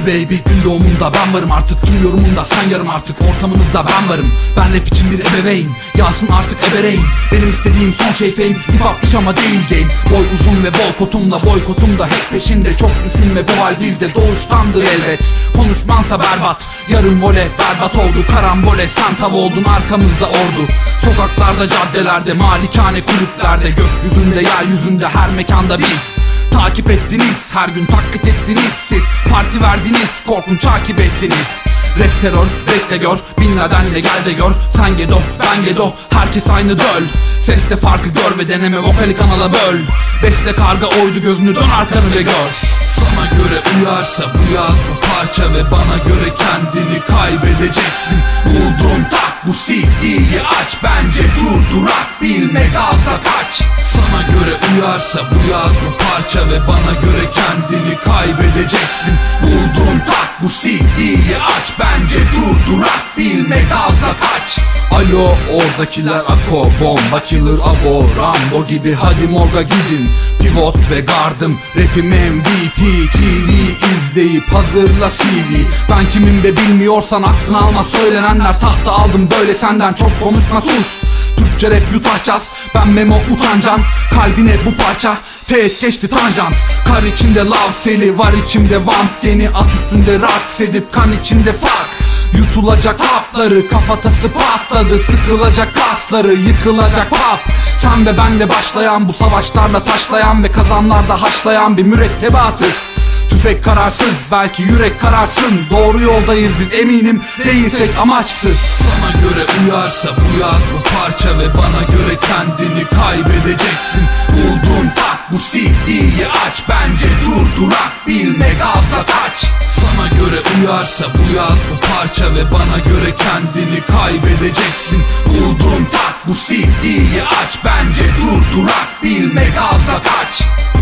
baby, gün doğumunda ben varım artık, tüm yorumunda sen yarım artık, ortamınızda ben varım. Ben rap için bir ebeveyn, yağsın artık ebereyn. Benim istediğim son şey fame, hip hop iş ama değil game. Boy uzun ve bol kotumla, boykotumda hep peşinde. Çok düşünme, bu hal bizde doğuştandır elbet. Konuşmansa berbat, yarım vole berbat oldu. Karambole sen tav oldun, arkamızda ordu. Sokaklarda, caddelerde, malikane kulüplerde, gökyüzünde, yeryüzünde, her mekanda biz. Takip ettiniz, her gün taklit ettiniz siz. Parti verdiniz, korkunç takip ettiniz. Rap terör, bekle gör, bin nedenle gel de gör. Sen gedo, ben gedo, herkes aynı döl. Seste farkı gör ve deneme, vokali kanala böl. Beste karga oydu, gözünü dön arkanı ve gör. Sana göre uyarsa bu yaz bu parça ve bana göre kendini kaybedeceksin. Buldum tak bu CD'yi aç, bence durdurak bilme, gazla kaç. Sana göre uyarsa bu yaz bu parça ve bana göre kendini kaybedeceksin. Buldum tak bu CD'yi aç, bence durdurak bilme, gazla kaç. Alo oradakiler, ako bomba killer abo Rambo gibi, hadi morga gidin. Pivot ve gardım, rapim MVP. TV izleyip hazırla CV. Ben kimim be bilmiyorsan aklını alma söylenenler. Tahta aldım böyle senden, çok konuşma sus. Türkçe rap yutacağız, ben memo utancan. Kalbine bu parça teğet geçti tanjant. Kar içinde love seli, var içimde vamp yeni. At üstünde raks edip kan içinde fuck. Yutulacak hapları, kafatası patladı. Sıkılacak kasları, yıkılacak pop. Sen ve benle başlayan bu savaşlarla taşlayan ve kazanlarda haşlayan bir mürettebatı. Tüfek kararsız, belki yürek kararsın. Doğru yoldayız biz, eminim değilsek amaçsız. Sana göre uyarsa bu yaz bu parça ve bana göre kendini kaybedeceksin. Buldum tak bu CD'yi aç, bence durdurak bilme, gazla kaç. Sana göre uyarsa bu yaz bu parça ve bana göre kendini kaybedeceksin. Buldum tak bu CD'yi aç, bence durdurak bilme, gazla kaç.